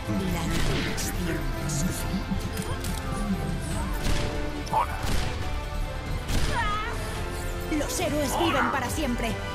La dirección. Hola. Los héroes viven para siempre.